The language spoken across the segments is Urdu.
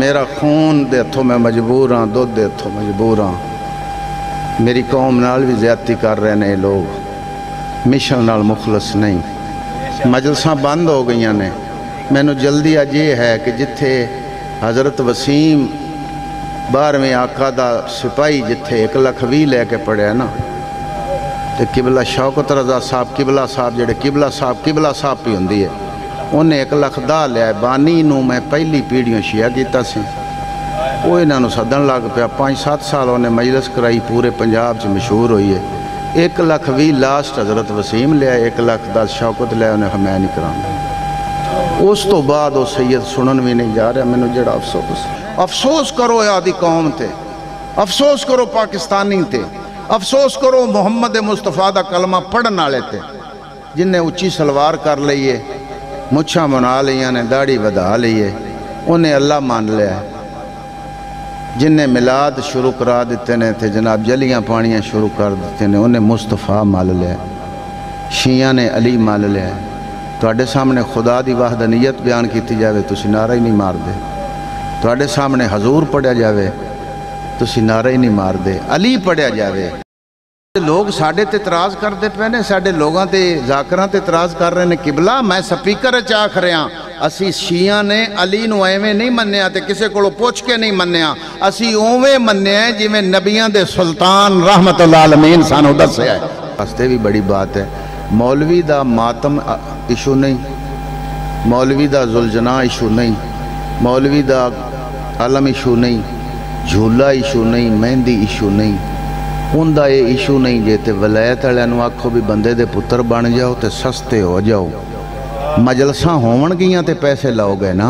میرا خون دے ہتھوں میں مجبور ہاں، دودھ دے ہتھوں مجبور ہاں۔ میری قوم نال بھی زیادتی کر رہے ہیں لوگ، مشن نال مخلص نہیں۔ مجلساں بند ہو گئیاں نے، مینوں جلدی اج یہ ہے کہ جتھے حضرت وسیم 12ویں آقا دا سپاہی جتھے 1,20,000 لے کے پڑھیا نا، تے قبلہ شوکت رضا صاحب قبلہ صاحب جڑے قبلہ صاحب پی ہوندی ہے، انہیں 1,10,000 لیا ہے۔ بانی نو میں پہلی پیڑھیوں شیعہ کیتا سی، وہ انہاں نو سدن لگ پیا۔ 5-7 سال انہیں مجلس کرائی، پورے پنجاب سے مشہور ہوئی ہے۔ 1,20,000 لاسٹ حضرت وسیم لیا، 1,10,000 شوکت لیا، انہیں میں نہیں کرانا۔ اس تو بعد وہ سید سنن بھی نہیں جا رہا۔ میں جڑا افسوس کرو آدھی قوم تے، افسوس کرو پاکستانی تے، افسوس کرو محمد مصطفیٰ دا کلمہ پڑھن والے تے، جن نے اچھی سلوار کر لئیے، مچھاں بنا لیاں نے، داڑھی ودا لیے، انہیں اللہ مان لیا ہے۔ جن نے میلاد شروع کرا دیتے نے تھے، جناب جلیاں پانیاں شروع کر دیتے نے، انہیں مصطفیٰ مال لیا ہے۔ شیعہ نے علی مال لیا ہے۔ تواڈے سامنے خدا دی وحدانیت بیان کیتی جاوے، تسی نعرہ ہی نہیں مار دے۔ تواڈے سامنے حضور پڑھیا جاوے، تسی نعرہ ہی نہیں مار دے۔ علی پڑھیا جاوے، لوگ ساڑھے تے اعتراض کر دے پہنے، ساڑھے لوگاں تے ذاکران تے اعتراض کر رہے ہیں۔ قبلہ میں سپیکر چاک رہے ہیں، اسی شیعہ نے علی نو ایویں نہیں منیا تے کسے کولو پوچھ کے نہیں منیا، اسی اوویں منیا ہے جی میں نبیان دے سلطان رحمت اللہ عالمین سانو دسیا ہے۔ ہستے بھی بڑی بات ہے، مولوی دا ماتم ایشو نہیں، مولوی دا ذوالجناح ایشو نہیں، مولوی دا علم ایشو نہیں، جھولا ایشو نہیں، مہندی ایشو نہیں، ان دا یہ ایشو نہیں جے تے ولایت والوں آکھو بھی بندے دے پتر بن جاؤ تے سستے ہو جاؤ۔ مجلساں ہون گیاں تے پیسے لاؤ گے نا،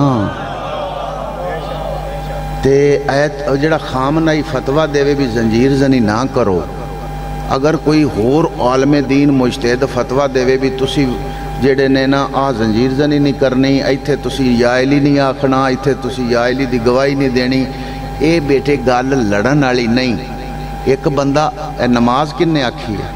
تے جڑا خامنائی فتوہ دے بھی زنجیر زنی نہ کرو۔ اگر کوئی ہور عالم دین مجتہد فتوہ دے بھی تسی جڑے نے نا زنجیر زنی نہیں کرنی، ایتھے تسی یا علی نہیں آکھنا، ایتھے تسی یا علی دی گواہی نہیں دینی، اے بیٹے گال لڑن والی نہیں۔ ایک بندہ نماز کنے آکھی ہے؟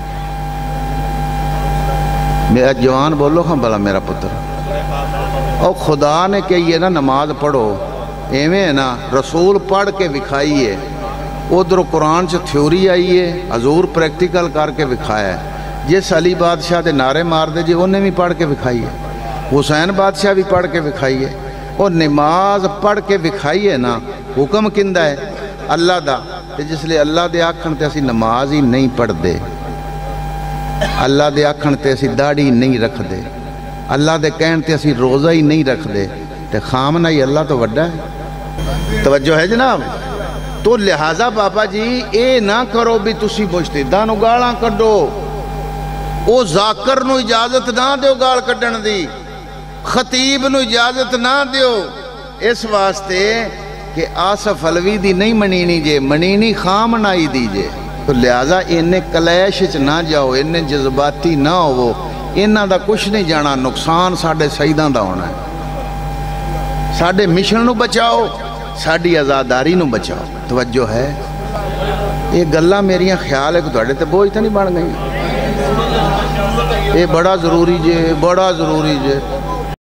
میرا جوان بولو ہاں بلا میرا پتر، اور خدا نے کہی ہے نا نماز پڑھو، ایویں ہے نا رسول پڑھ کے وکھائیے۔ ادھر قرآن سے تھیوری آئی ہے، حضور پریکٹیکل کر کے وکھایا ہے۔ جس علی بادشاہ دے نعرے مار دے جی انہیں بھی پڑھ کے وکھائیے، حسین بادشاہ بھی پڑھ کے وکھائیے، اور نماز پڑھ کے وکھائیے نا۔ حکم کندہ ہے؟ اللہ دا۔ جس لئے اللہ دے آکھن تے اسی نماز ہی نہیں پڑھ دے، اللہ دے آکھن تے اسی داڑھی نہیں رکھ دے، اللہ دے کہن تے اسی روزہ ہی نہیں رکھ دے، تے خامنہ ہی اللہ تو وڈا ہے۔ توجہ ہے جناب؟ تو لہٰذا بابا جی اے نہ کرو بھی تسی مجتہداں نو گالاں کڈو، او ذاکر نو اجازت نہ دیو گال کڈن دی، خطیب نو اجازت نہ دیو، اس واسطے کہ آصف علوی دی نہیں منینی جے، منینی خامنائی دی جے۔ تو لہٰذا انہیں کلیش نہ جاؤ، انہیں جذباتی نہ ہو، انہاں دا کچھ نہیں جانا، نقصان ساڑھے سیداں دا ہونا ہے۔ ساڑھے مشن نو بچاؤ، ساڑھی آزاداری نو بچاؤ۔ توجہ ہے؟ یہ گلہ میریاں خیال ہے کہ توڑے تے بوجھ تے نہیں بن گئی، یہ بڑا ضروری جے، بڑا ضروری جے۔